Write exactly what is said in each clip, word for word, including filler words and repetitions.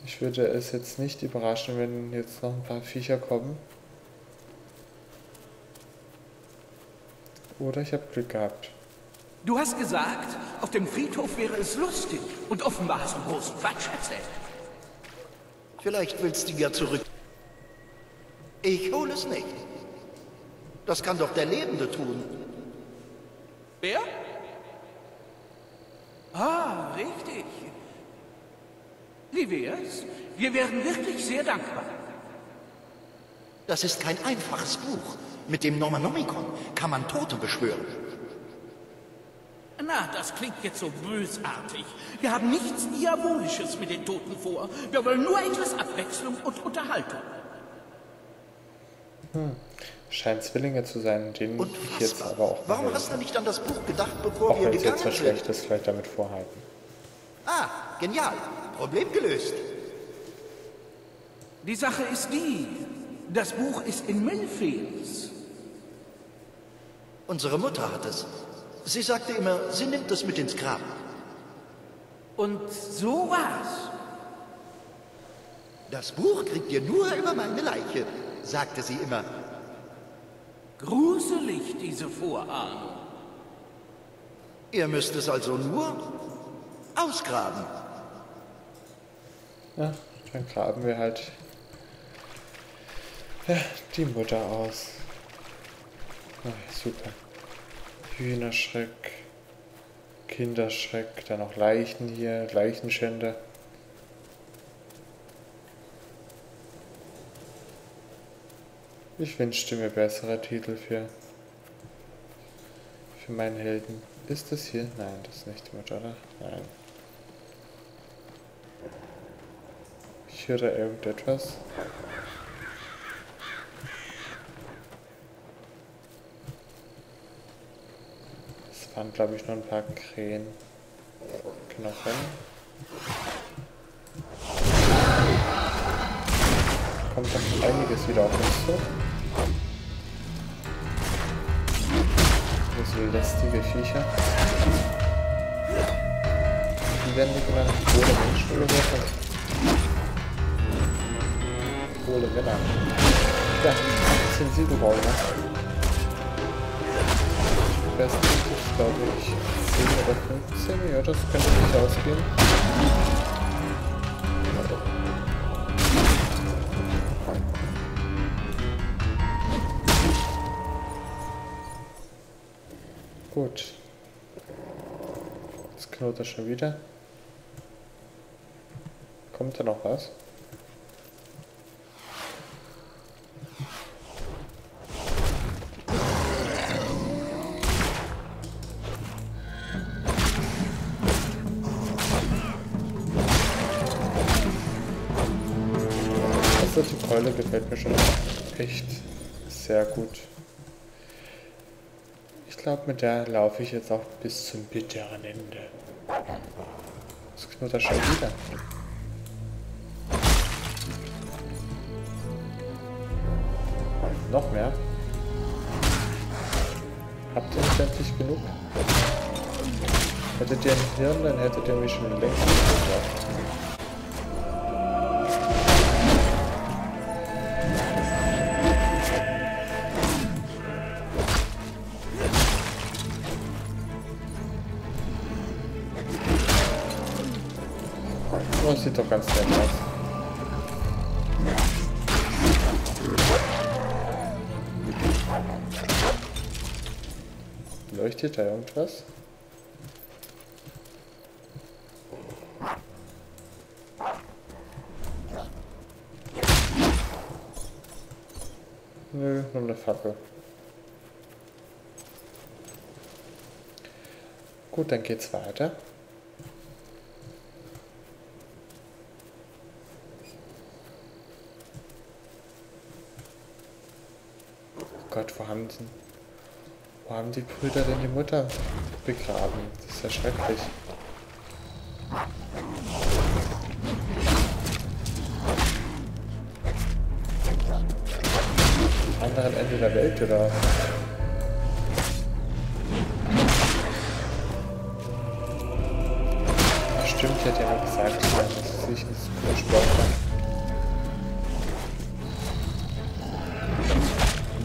Ich würde es jetzt nicht überraschen, wenn jetzt noch ein paar Viecher kommen. Oder ich habe Glück gehabt. Du hast gesagt, auf dem Friedhof wäre es lustig. Und offenbar hast du großen Quatsch erzählt. Vielleicht willst du ja zurück. Ich hole es nicht. Das kann doch der Lebende tun. Wer? Ah, richtig. Wie wär's? Wir wären wirklich sehr dankbar. Das ist kein einfaches Buch. Mit dem Nomonomicon kann man Tote beschwören. Na, das klingt jetzt so bösartig. Wir haben nichts Diabolisches mit den Toten vor. Wir wollen nur etwas Abwechslung und Unterhaltung. Hm. Scheint Zwillinge zu sein, denen ich jetzt aber auch... Warum hast du nicht an das Buch gedacht, bevor auch wir wenn es gegangen jetzt was sind? Schlechtes vielleicht damit vorhalten. Ah, genial. Problem gelöst. Die Sache ist die, das Buch ist in Memphis. Unsere Mutter hat es. Sie sagte immer, sie nimmt es mit ins Grab. Und so war's. Das Buch kriegt ihr nur über meine Leiche, sagte sie immer. Gruselig, diese Vorahnung. Ihr müsst es also nur ausgraben. Ja, dann graben wir halt ja, die Mutter aus. Ah, super. Hühnerschreck, Kinderschreck, dann noch Leichen hier, Leichenschänder. Ich wünschte mir bessere Titel für, für meinen Helden. Ist das hier? Nein, das ist nicht die Mutter, oder? Nein. Ich höre irgendetwas. Es waren, glaube ich, noch ein paar Krähen. Knochen. Kommt doch einiges wieder auf uns zu. So lästige Viecher. Die werden nicht genannt hohle Menschen oder so. Hohle Männer. Ja, das sind Siegelräume. Besten ist, glaube ich, zehn oder fünfzehn. Ja, das könnte nicht ausgehen. Gut. Jetzt knurrt er schon wieder. Kommt da noch was? Also die Keule gefällt mir schon echt sehr gut. Ich glaube, mit der laufe ich jetzt auch bis zum bitteren Ende. Das knurrt er schon wieder. Noch mehr? Habt ihr nicht endlich genug? Hättet ihr ein Hirn, dann hättet ihr mich schon längst gebracht. Oh, sieht doch ganz nett aus. Leuchtet da irgendwas? Nö, nur eine Fackel. Gut, dann geht's weiter. Gott, wo haben die, wo haben die Brüder denn die Mutter begraben? Das ist ja schrecklich. Am anderen Ende der Welt, oder? Stimmt, ich hätte ja noch gesagt, dass es sich ins Sport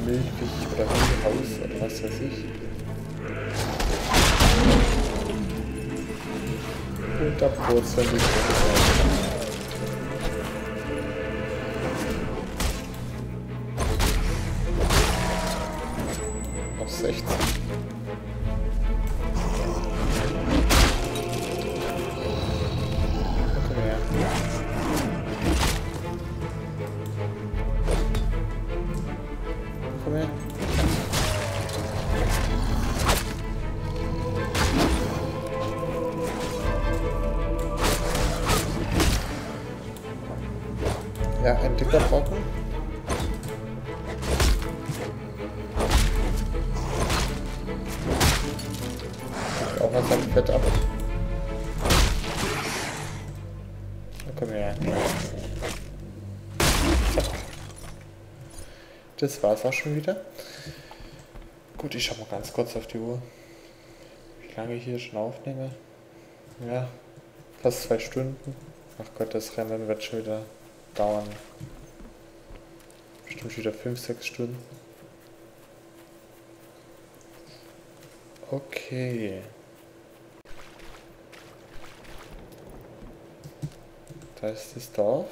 Milchviech oder Hundehaus oder was weiß ich. Und da purzeln die Hunde. Auf sechzehn. Komm her. Komm her. Ja, ein dicker Brocken. Ich auch was am Fett ab. Na, komm her. Zack. Das war's auch schon wieder. Gut, ich schau mal ganz kurz auf die Uhr. Wie lange ich hier schon aufnehme. Ja, fast zwei Stunden. Ach Gott, das Rennen wird schon wieder dauern. Bestimmt wieder fünf, sechs Stunden. Okay. Da ist das Dorf.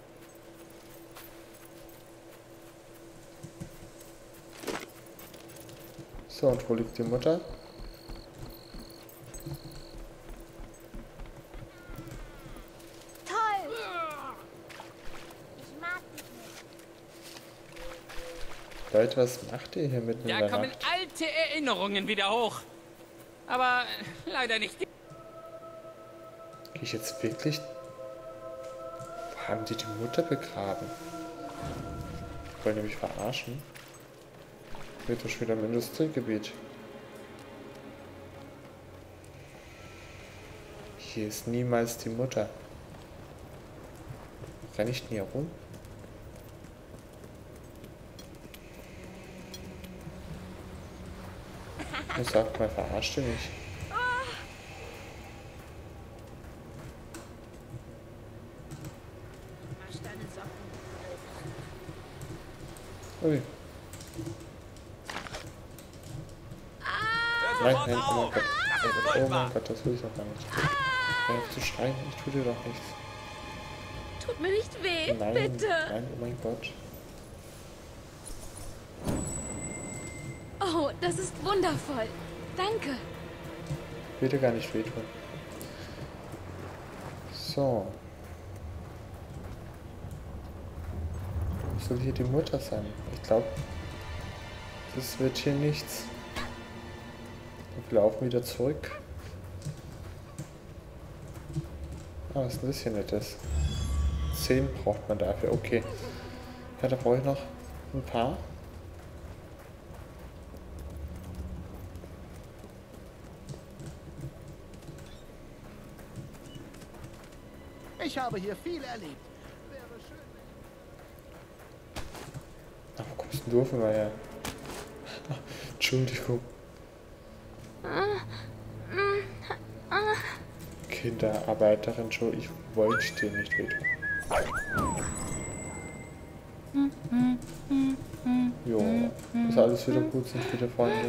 So, und wo liegt die Mutter? Leute, was macht ihr hier mitten in der Nacht? Da kommen alte Erinnerungen wieder hoch. Aber äh, leider nicht. Gehe ich jetzt wirklich... Wo haben die die Mutter begraben? Wollen die mich verarschen? Wird doch schon wieder im Industriegebiet. Hier ist niemals die Mutter. Renn ich nie herum? Ich sag mal, verarscht ihr mich? Ui. Nein, nein, oh mein Gott. Oh mein Gott, das will ich doch gar nicht. Hör auf zu schreien, ich tue dir doch nichts. Tut mir nicht weh, Nein, bitte. nein, oh mein Gott. Oh, das ist wundervoll. Danke. Will dir gar nicht wehtun. So. Wo soll hier die Mutter sein? Ich glaube, das wird hier nichts. Wir laufen wieder zurück. Ah, was ist denn das hier nettes? Zehn braucht man dafür, okay. Ja, da brauche ich noch ein paar. Ich habe hier viel erlebt. Wäre schön, Ach, wo kommst denn du auf einmal her? Entschuldigung. Kinderarbeiterin, Joe, ich wollte dir nicht wehtun. Jo, ist alles wieder gut, sind wieder Freunde.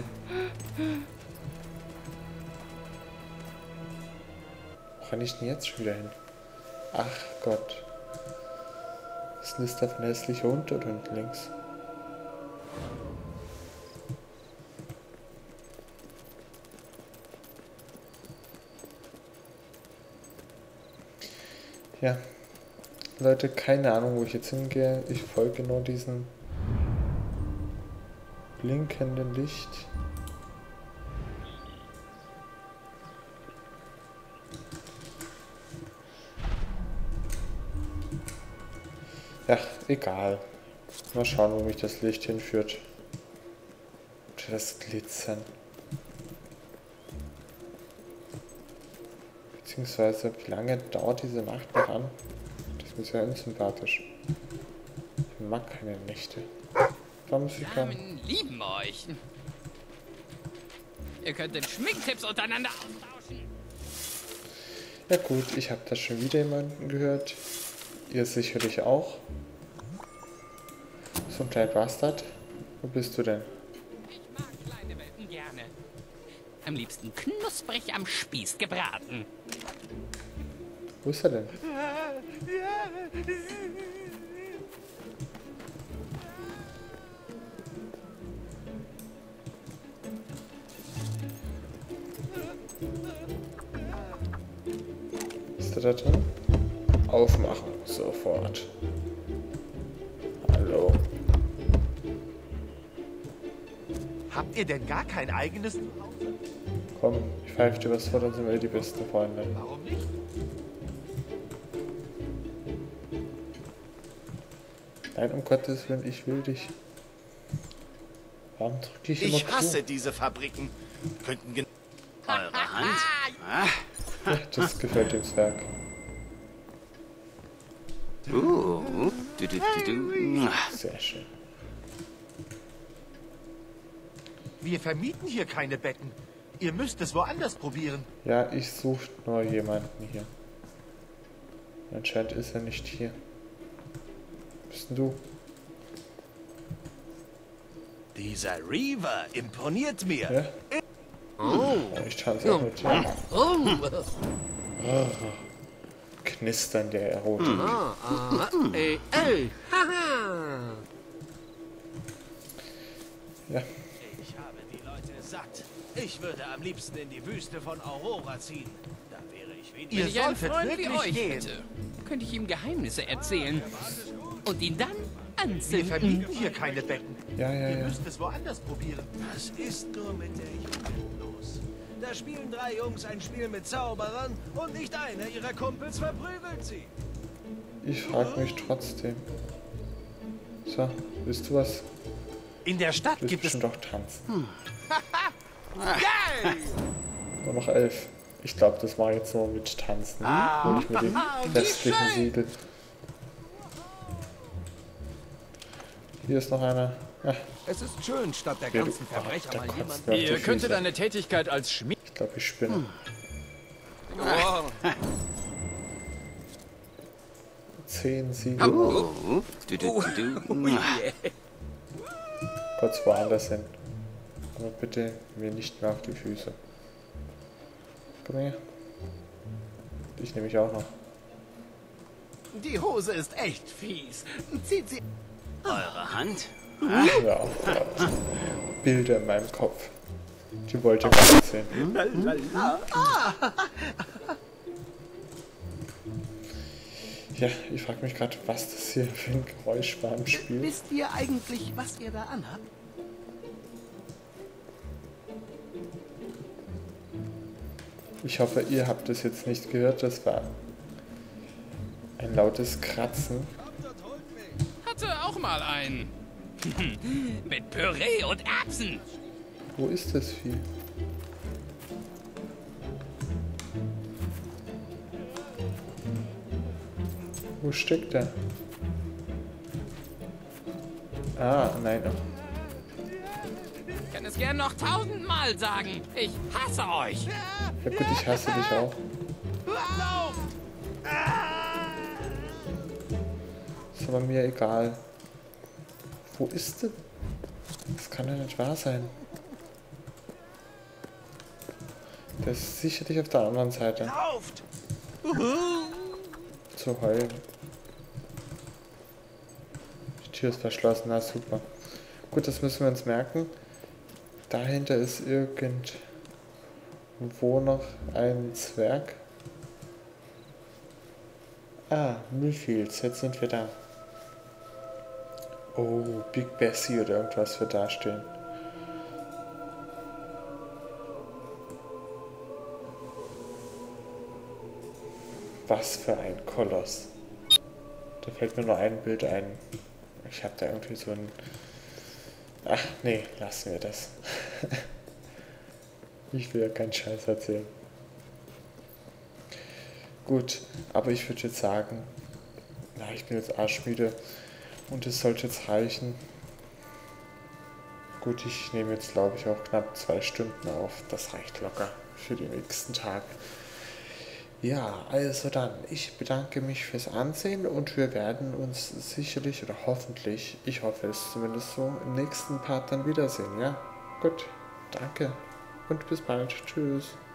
Wo renne ich denn jetzt schon wieder hin? Ach Gott. Was ist denn das da für ein hässlicher Hund dort unten links? Ja, Leute, keine Ahnung, wo ich jetzt hingehe. Ich folge nur diesem blinkenden Licht. Ja, egal. Mal schauen, wo mich das Licht hinführt. Das Glitzern. Beziehungsweise, wie lange dauert diese Nacht noch an? Das ist mir sehr unsympathisch. Ich mag keine Nächte. Warum sie kann? Damen lieben euch. Ihr könnt den Schminktipps untereinander austauschen. Ja gut, ich habe da schon wieder jemanden gehört. Ihr sicherlich auch. So ein kleiner Bastard. Wo bist du denn? Ich mag kleine Welpen gerne. Am liebsten knusprig am Spieß gebraten. Wo ist er denn? Ist er da drin? Aufmachen, sofort. Hallo. Habt ihr denn gar kein eigenes Zuhause? Komm, ich pfeife dir was vor, dann sind wir die besten Freunde. Warum nicht? Nein, um Gottes Willen, ich will dich. Warum drücke ich immer Ich hasse zu? diese Fabriken. Könnten gen Eure Hand? Ah, Ja, das gefällt dem Zwerg. uh, du, du, du, du. Sehr schön. Wir vermieten hier keine Betten. Ihr müsst es woanders probieren. Ja, ich suche nur jemanden hier. Anscheinend ist er nicht hier. Bist denn du? Dieser Reaver imponiert mir. Ja? Oh. Ich tanze auch mit dir. Oh. Knistern der Erotik. Ey, ey, haha. Ja, Ich habe die Leute satt. Ich würde am liebsten in die Wüste von Aurora ziehen. Da wäre ich weniger. Ihr Wenn ich einen solltet Freund wie wirklich euch gehen. hätte, könnte ich ihm Geheimnisse erzählen und ihn dann Wir anzünden. vermieten hier keine Betten. ja, ja, Ihr ja. müsst es woanders probieren. Was ist nur mit der Jugend los? Da spielen drei Jungs ein Spiel mit Zauberern und nicht einer ihrer Kumpels verprügelt sie. Ich frage mich trotzdem. So, willst du was? In der Stadt Willst gibt es... bestimmt auch tanzen. Nur noch elf. Ich glaube, das war jetzt nur mit Tanzen. Hol ich mir die restlichen Siegel. Hier ist noch einer. Ja, Es ist schön, statt der der, ganzen oh, Verbrecher der mal kotzt jemand... mir auf die Ihr könntet Füße. eine Tätigkeit als Schmied... Ich glaube, ich spinne. Zehn Siegel. Uh, du, du, du, du. Kurz woanders hin. Aber bitte mir nicht mehr auf die Füße. Komm her. Dich nehme ich auch noch. Die Hose ist echt fies. Zieht sie... Eure Hand? Ja, oh Gott. Bilder in meinem Kopf. Die wollte ich gar nicht sehen. Ja, ich frage mich gerade, was das hier für ein Geräusch war im Spiel. Wisst ihr eigentlich, was ihr da anhabt? Ich hoffe, ihr habt es jetzt nicht gehört. Das war ein lautes Kratzen. Hatte auch mal einen. Mit Püree und Erbsen. Wo ist das Vieh? Wo steckt er? Ah, nein. Ich kann es gern noch tausendmal sagen. Ich hasse euch. Ja gut, ich hasse dich auch. Ist aber mir egal. Wo ist denn? Das kann ja nicht wahr sein. Der ist sicherlich auf der anderen Seite. Lauft! Zu heulen. Die Tür ist verschlossen, na super. Gut, das müssen wir uns merken. Dahinter ist irgendwo noch ein Zwerg. Ah, Müllfields, jetzt sind wir da. Oh, Big Bessie oder irgendwas wird da stehen. Was für ein Koloss. Da fällt mir nur ein Bild ein. Ich habe da irgendwie so ein... Ach nee, lassen wir das. Ich will ja keinen Scheiß erzählen. Gut, aber ich würde jetzt sagen, na, ich bin jetzt arschmüde und es sollte jetzt reichen. Gut, ich nehme jetzt glaube ich auch knapp zwei Stunden auf. Das reicht locker für den nächsten Tag. Ja, also dann, ich bedanke mich fürs Ansehen und wir werden uns sicherlich oder hoffentlich, ich hoffe es zumindest so, im nächsten Part dann wiedersehen, ja? Gut, danke und bis bald. Tschüss.